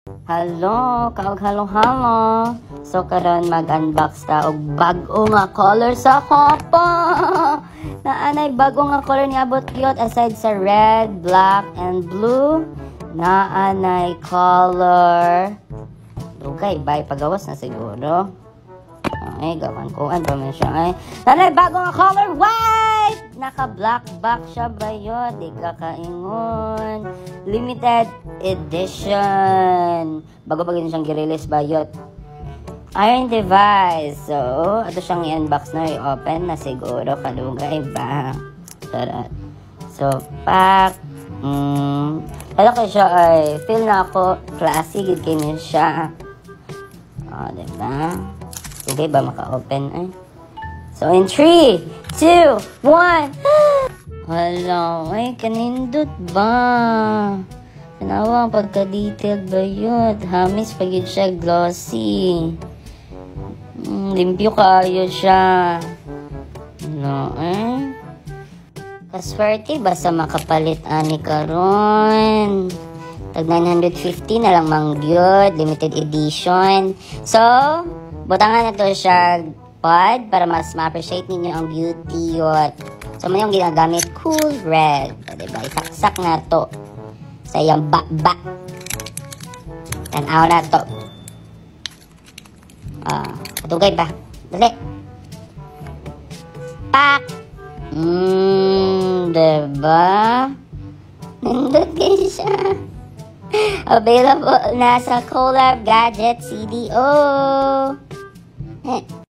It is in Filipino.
Hello, halo. So karon mag-unbox ta og bag-o nga color sa HOPO. Naanay bago nga color ni abot cute aside sa red, black, and blue. Naanay color. Dugay bay pagawas na siguro. Ay, gawan ko pa man siya ay. Naanay bago nga color white. Naka-black back siya ba yun? Di ka kaingon. Limited edition. Bago pa siyang girelease ba yun? Iron device. So, ito siyang i-unbox na i-open na siguro. Kalugay ba? Sarap. So, pack. Kala ko siya ay feel na ako classy. Gid kayo siya. O, diba? Sige ba maka-open ay? So, in 3, 2, 1. Hala, ay, kanindot ba? Tanawa, pagka-detailed ba yun? Hamis, pag yun siya glossy. Limpyo kaayo siya. Ano, eh? Kaswerte, basta makapalit ani karon. Tag 950 na lang mangyod, limited edition. So, butangan na to siya pod para mas ma-appreciate ninyo ang beauty yun. So, may yung ginagamit cool red. Diba? Isaksak na to sa iyang ba. Tanaw na to. Katugay ba? Dali. Pak! Diba? Nandun kayo siya. Available na sa Collab Gadget CDO.